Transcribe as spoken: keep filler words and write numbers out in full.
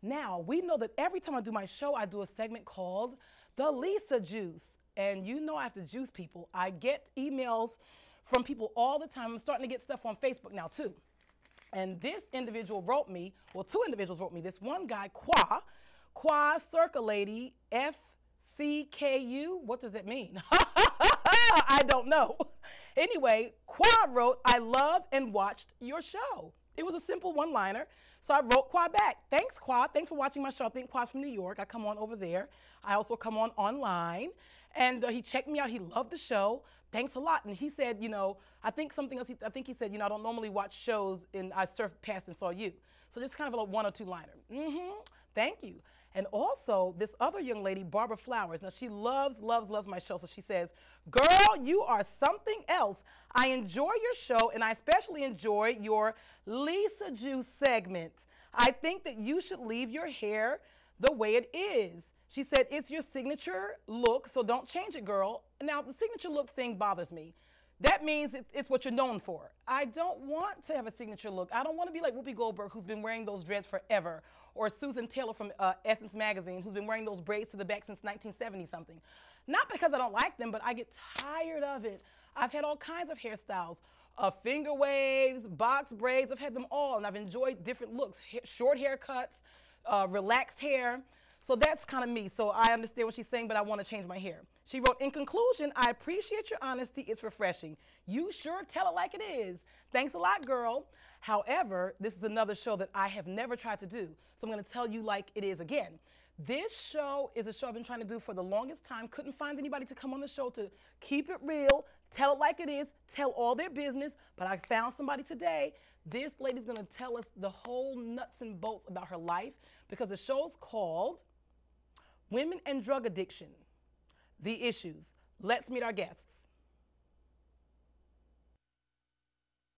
Now, we know that every time I do my show, I do a segment called The Lisa Juice. And you know I have to juice people. I get emails from people all the time. I'm starting to get stuff on Facebook now, too. And this individual wrote me, well, two individuals wrote me. This one guy, Qua, Qua Circa Lady, F C K U. What does it mean? I don't know. Anyway, Qua wrote, I love and watched your show. It was a simple one-liner. So I wrote Qua back. Thanks, Qua. Thanks for watching my show. I think Qua's from New York. I come on over there. I also come on online. And uh, he checked me out. He loved the show. Thanks a lot. And he said, you know, I think something else. He, I think he said, you know, I don't normally watch shows, and I surfed past and saw you. So just kind of a one or two liner. Mm-hmm. Thank you. And also, this other young lady, Barbara Flowers. Now, she loves, loves, loves my show. So she says, girl, you are something else. I enjoy your show, and I especially enjoy your Lisa Juice segment. I think that you should leave your hair the way it is. She said, it's your signature look, so don't change it, girl. Now, the signature look thing bothers me. That means it, it's what you're known for. I don't want to have a signature look. I don't want to be like Whoopi Goldberg, who's been wearing those dreads forever, or Susan Taylor from uh, Essence Magazine, who's been wearing those braids to the back since nineteen seventy something. Not because I don't like them, but I get tired of it. I've had all kinds of hairstyles, uh, finger waves, box braids. I've had them all, and I've enjoyed different looks, ha short haircuts, uh, relaxed hair. So that's kind of me. So I understand what she's saying, but I want to change my hair. She wrote, in conclusion, I appreciate your honesty. It's refreshing. You sure tell it like it is. Thanks a lot, girl. However, this is another show that I have never tried to do. So I'm going to tell you like it is again. This show is a show I've been trying to do for the longest time. Couldn't find anybody to come on the show to keep it real, tell it like it is, tell all their business. But I found somebody today. This lady's going to tell us the whole nuts and bolts about her life, because the show's called Women and Drug Addiction, The Issues. Let's meet our guest.